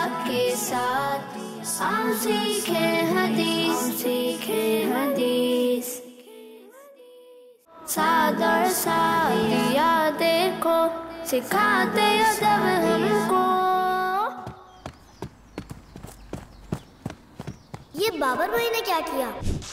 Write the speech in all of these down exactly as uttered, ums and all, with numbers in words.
के साथ हम सीखे हदीस, सीखे हदीस। सादर सादिया देखो सिखाते अदब हमको। ये बाबर भाई ने क्या किया?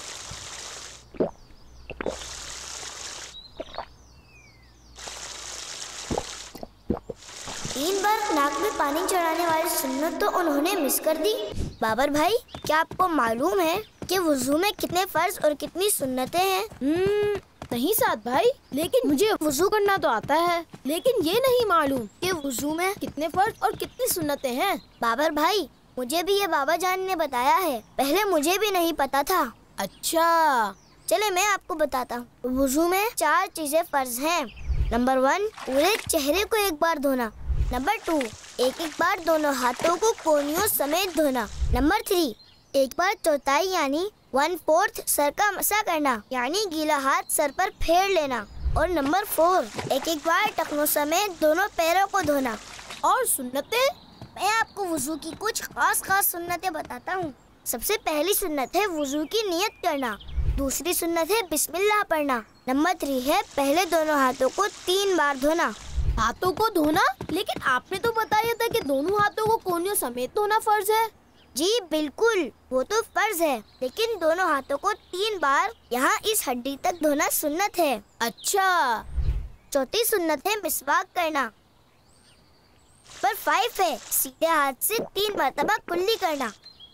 तीन बार नाक में पानी चढ़ाने वाली सुन्नत तो उन्होंने मिस कर दी। बाबर भाई, क्या आपको मालूम है कि वुजू में कितने फर्ज और कितनी सुन्नतें हैं? हम्म, नहीं साद भाई, लेकिन मुझे वुजू करना तो आता है, लेकिन ये नहीं मालूम कि वुजू में कितने फर्ज और कितनी सुन्नतें हैं। बाबर भाई, मुझे भी ये बाबा जान ने बताया है, पहले मुझे भी नहीं पता था। अच्छा, चले मैं आपको बताता हूँ। वुजू में चार चीजें फर्ज हैं। नंबर वन, पूरे चेहरे को एक बार धोना। नंबर टू, एक एक बार दोनों हाथों को कोहनियों समेत धोना। नंबर थ्री, एक बार चौथाई यानी वन फोर्थ सर का मसा करना, यानी गीला हाथ सर पर फेर लेना। और नंबर फोर, एक एक बार टखनों समेत दोनों पैरों को धोना। और सुन्नतें? मैं आपको वुजू की कुछ खास खास सुन्नतें बताता हूँ। सबसे पहली सुन्नत है वुजू की नियत करना। दूसरी सुन्नत है बिस्मिल्लाह पढ़ना। नंबर थ्री है पहले दोनों हाथों को तीन बार धोना। हाथों को धोना? लेकिन आपने तो बताया था कि दोनों हाथों को कोहनियों समेत धोना फर्ज है। जी बिल्कुल, वो तो फर्ज है, लेकिन दोनों हाथों को तीन बार यहाँ इस हड्डी तक धोना सुन्नत है। अच्छा। चौथी सुन्नत है मिसवाक करना। पर फाइव है सीधे हाथ से तीन मरतबा कुल्ली करना।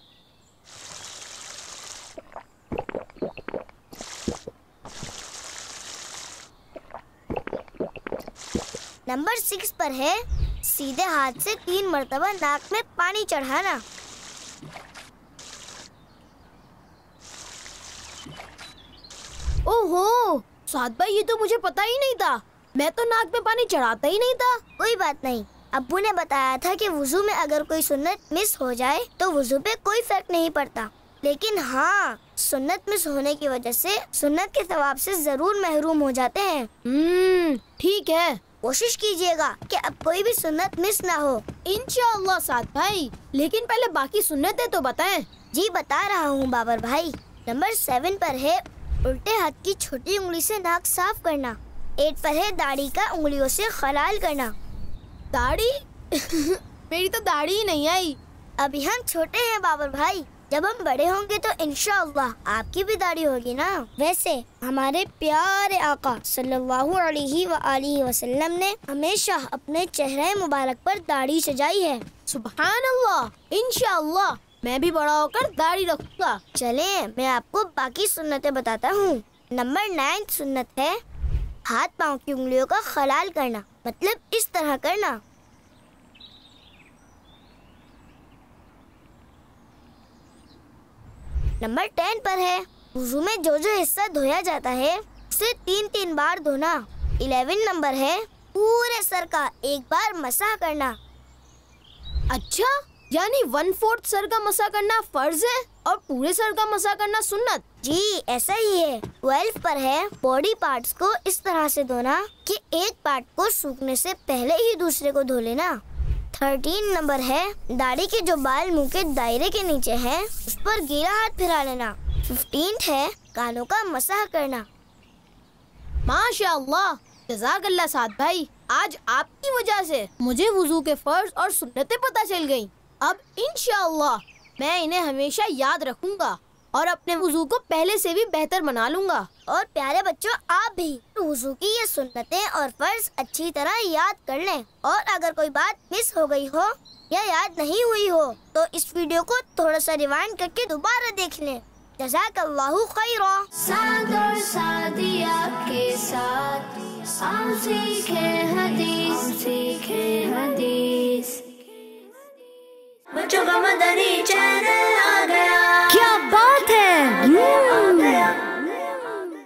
नंबर सिक्स पर है सीधे हाथ से तीन मरतबा नाक में पानी चढ़ाना। ओहो साद भाई, ये तो मुझे पता ही नहीं था। मैं तो नाक में पानी चढ़ाता ही नहीं था। कोई बात नहीं, अब्बू ने बताया था कि वुजू में अगर कोई सुन्नत मिस हो जाए तो वुजू पे कोई फर्क नहीं पड़ता, लेकिन हाँ, सुन्नत मिस होने की वजह से सुन्नत के सवाब से जरूर महरूम हो जाते हैं। हम्म, ठीक है। कोशिश कीजिएगा कि अब कोई भी सुन्नत मिस ना हो। इंशाअल्लाह साद भाई, लेकिन पहले बाकी सुन्नतें तो बताएं। जी बता रहा हूँ बाबर भाई। नंबर सेवन पर है उल्टे हाथ की छोटी उंगली से नाक साफ करना। एट पर है दाढ़ी का उंगलियों से खलाल करना। दाढ़ी? मेरी तो दाढ़ी ही नहीं आई। अभी हम छोटे हैं बाबर भाई, जब हम बड़े होंगे तो इंशाअल्लाह आपकी भी दाढ़ी होगी ना। वैसे हमारे प्यारे आका सल्लल्लाहु अलैहि व आलिहि वसल्लम ने हमेशा अपने चेहरे मुबारक पर दाढ़ी सजाई है। सुभान अल्लाह, इंशाअल्लाह मैं भी बड़ा होकर दाढ़ी रखूंगा। चले मैं आपको बाकी सुन्नतें बताता हूँ। नंबर नाइन सुन्नत है हाथ पाँव की उंगलियों का खलाल करना, मतलब इस तरह करना। नंबर टेन पर है वुजू में जो जो हिस्सा धोया जाता है उसे तीन तीन बार धोना। इलेवन नंबर है पूरे सर का एक बार मसा करना। अच्छा, यानी वन फोर्थ सर का मसा करना फर्ज है और पूरे सर का मसा करना सुन्नत? जी ऐसा ही है। ट्वेल्व पर है बॉडी पार्ट्स को इस तरह से धोना कि एक पार्ट को सूखने से पहले ही दूसरे को धो लेना। थर्टीन नंबर है दाढ़ी के जो बाल मुंह के दायरे के नीचे हैं उस पर गीला हाथ फिरा लेना। फिफ्टीन है कानों का मसाह करना। माशाअल्लाह, जज़ाकल्लाह साद भाई, आज आपकी वजह से मुझे वुजू के फर्ज और सुन्नतें पता चल गयी। अब इंशाअल्लाह मैं इन्हें हमेशा याद रखूंगा और अपने वुजू को पहले से भी बेहतर बना लूंगा। और प्यारे बच्चों, आप भी वुजू की ये सुन्नतें और फर्ज अच्छी तरह याद कर लें। और अगर कोई बात मिस हो गई हो या याद नहीं हुई हो तो इस वीडियो को थोड़ा सा रिवाइंड करके दोबारा देख लें। जज़ाकल्लाहु खैरा। सादर सादिया के साथ हम सीखे हदीस।